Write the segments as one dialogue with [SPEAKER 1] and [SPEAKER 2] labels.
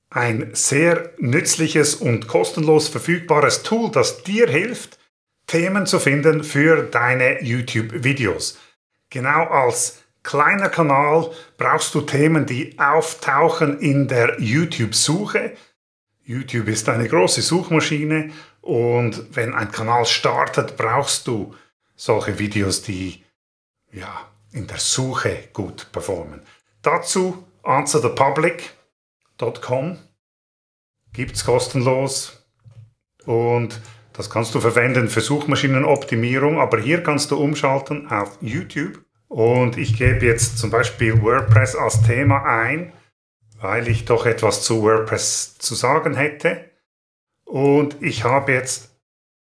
[SPEAKER 1] Ein sehr nützliches und kostenlos verfügbares Tool, das dir hilft, Themen zu finden für deine YouTube-Videos. Genau als kleiner Kanal brauchst du Themen, die auftauchen in der YouTube-Suche. YouTube ist eine große Suchmaschine und wenn ein Kanal startet, brauchst du solche Videos, die in der Suche gut performen. Dazu answerthepublic.com gibt es kostenlos und das kannst du verwenden für Suchmaschinenoptimierung, aber hier kannst du umschalten auf YouTube und ich gebe jetzt zum Beispiel WordPress als Thema ein, weil ich doch etwas zu WordPress zu sagen hätte und ich habe jetzt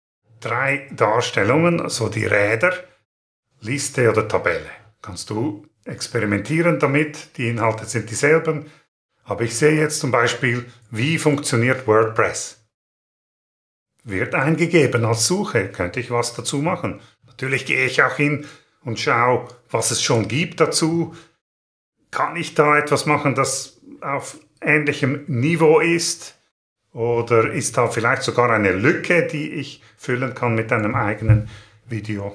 [SPEAKER 1] 3 Darstellungen, also die Räder, Liste oder Tabelle. Kannst du experimentieren damit, die Inhalte sind dieselben. Aber ich sehe jetzt zum Beispiel, wie funktioniert WordPress. Wird eingegeben als Suche, könnte ich was dazu machen. Natürlich gehe ich auch hin und schaue, was es schon gibt dazu. Kann ich da etwas machen, das auf ähnlichem Niveau ist? Oder ist da vielleicht sogar eine Lücke, die ich füllen kann mit einem eigenen Video?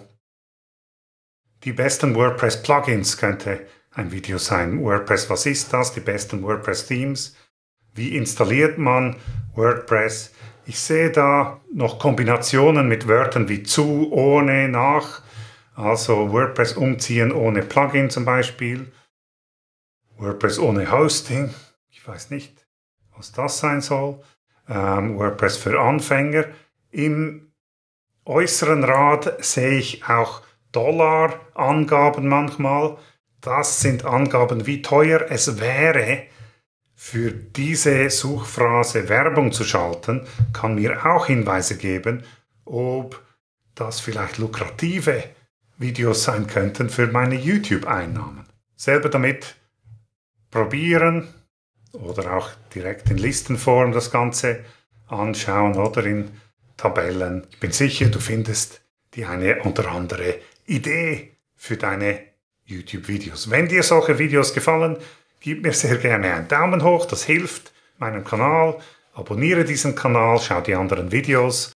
[SPEAKER 1] Die besten WordPress-Plugins könnte ein Video sein. WordPress, was ist das? Die besten WordPress-Themes. Wie installiert man WordPress? Ich sehe da noch Kombinationen mit Wörtern wie zu, ohne, nach. Also WordPress umziehen ohne Plugin zum Beispiel. WordPress ohne Hosting. Ich weiß nicht, was das sein soll. WordPress für Anfänger. Im äußeren Rad sehe ich auch Dollar-Angaben manchmal. Das sind Angaben, wie teuer es wäre, für diese Suchphrase Werbung zu schalten, kann mir auch Hinweise geben, ob das vielleicht lukrative Videos sein könnten für meine YouTube-Einnahmen. Selber damit probieren oder auch direkt in Listenform das Ganze anschauen oder in Tabellen. Ich bin sicher, du findest die eine oder andere Idee für deine YouTube-Videos. Wenn dir solche Videos gefallen, gib mir sehr gerne einen Daumen hoch, das hilft meinem Kanal. Abonniere diesen Kanal, schau die anderen Videos